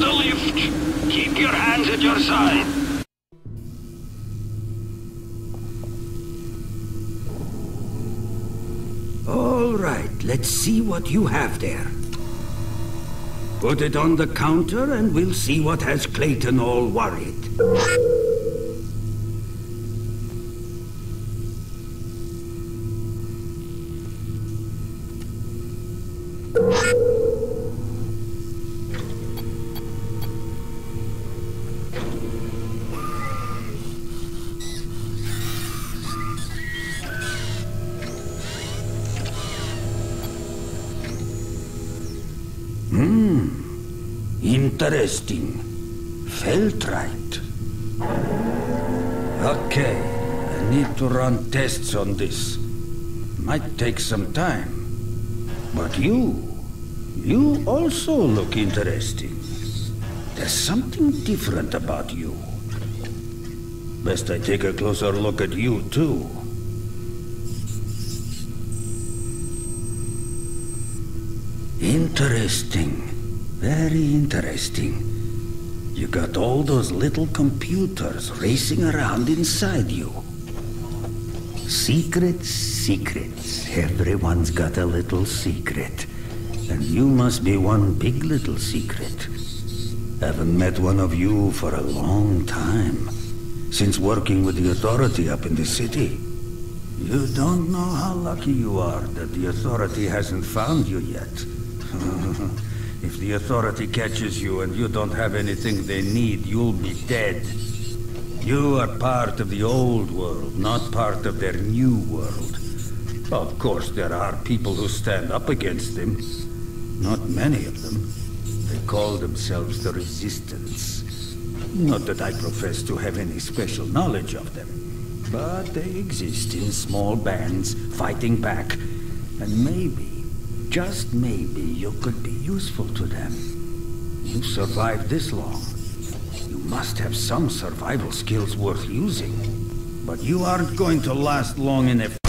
the lift. Keep your hands at your side. All right, let's see what you have there. Put it on the counter and we'll see what has Clayton all worried. Interesting. Feltrite. Okay, I need to run tests on this. Might take some time. But you also look interesting. There's something different about you. Best I take a closer look at you, too. Interesting. Very interesting. You got all those little computers racing around inside you. Secrets. Everyone's got a little secret. And you must be one big little secret. Haven't met one of you for a long time. Since working with the Authority up in the city. You don't know how lucky you are that the Authority hasn't found you yet. If the Authority catches you and you don't have anything they need, you'll be dead. You are part of the old world, not part of their new world. Of course, there are people who stand up against them. Not many of them. They call themselves the Resistance. Not that I profess to have any special knowledge of them. But they exist in small bands, fighting back. And maybe, just maybe, you could be useful to them. You've survived this long. You must have some survival skills worth using. But you aren't going to last long in a